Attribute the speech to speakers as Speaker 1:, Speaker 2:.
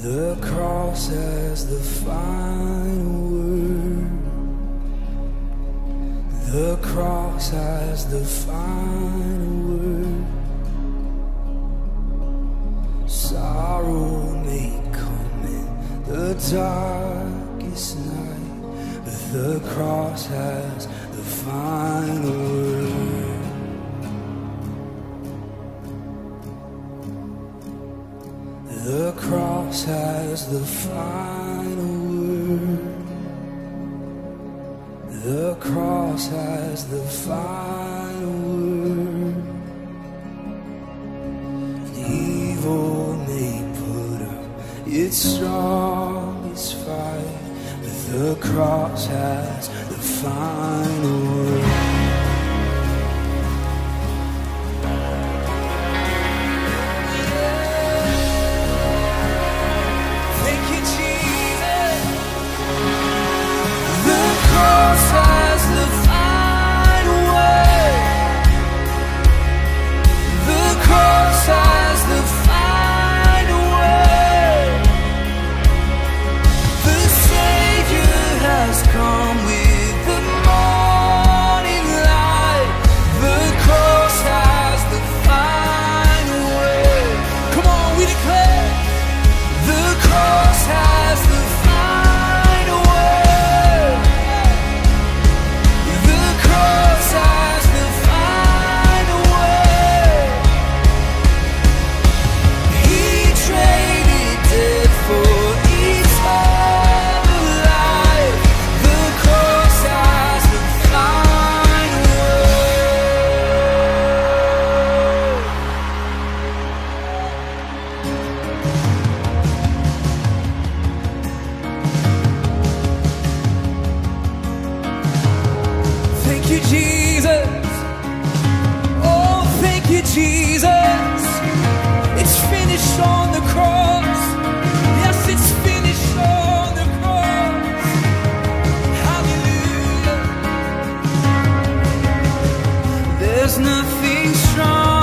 Speaker 1: The cross has the final word. The cross has the final word. Sorrow may come in the darkest night, but the cross has the final word. The cross has the final word. The cross has the final word. Evil may put up its strongest fight, but the cross has the final word. Thank you, Jesus. Oh, thank you, Jesus. It's finished on the cross. Yes, it's finished on the cross. Hallelujah. There's nothing strong.